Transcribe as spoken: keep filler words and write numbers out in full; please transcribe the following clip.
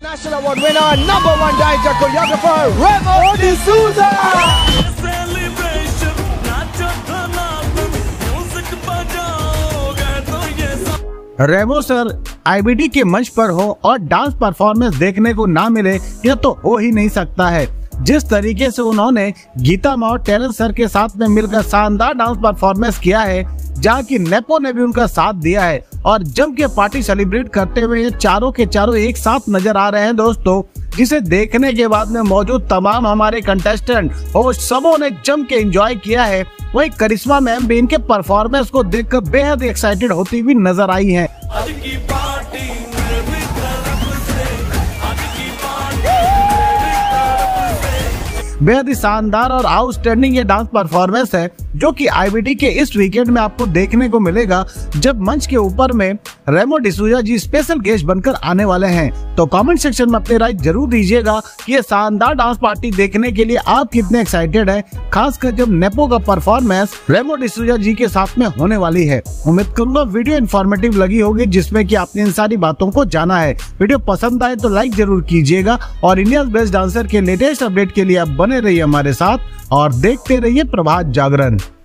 National Award winner, number one director, choreographer, Remo D'Souza. Remo sir IBD के मंच पर हो और डांस परफॉर्मेंस देखने को ना मिले, यह तो हो ही नहीं सकता है। जिस तरीके से उन्होंने गीता माँ और टेलर सर के साथ में मिलकर शानदार डांस परफॉर्मेंस किया है, जहाँ की नेपो ने भी उनका साथ दिया है और जम के पार्टी सेलिब्रेट करते हुए ये चारों के चारों एक साथ नजर आ रहे हैं दोस्तों, जिसे देखने के बाद में मौजूद तमाम हमारे कंटेस्टेंट और सबों ने जम के एंजॉय किया है। वही करिश्मा मैम भी इनके परफॉर्मेंस को देखकर बेहद एक्साइटेड होती हुई नजर आई हैं। बेहद ही शानदार और आउटस्टैंडिंग ये डांस परफॉर्मेंस है जो कि आईबीडी के इस वीकेंड में आपको देखने को मिलेगा, जब मंच के ऊपर में रेमो डिसूजा जी स्पेशल गेस्ट बनकर आने वाले हैं। तो कमेंट सेक्शन में अपनी राय जरूर दीजिएगा कि ये शानदार डांस पार्टी देखने के लिए आप कितने एक्साइटेड हैं, खासकर जब नेपो का परफॉर्मेंस रेमो डिसूजा जी के साथ में होने वाली है। उम्मीद करूंगा वीडियो इन्फॉर्मेटिव लगी होगी, जिसमें कि आपने इन सारी बातों को जाना है। वीडियो पसंद आए तो लाइक जरूर कीजिएगा और इंडिया बेस्ट डांसर के लेटेस्ट अपडेट के लिए आप बने रहिए हमारे साथ और देखते रहिए प्रभात जागरण।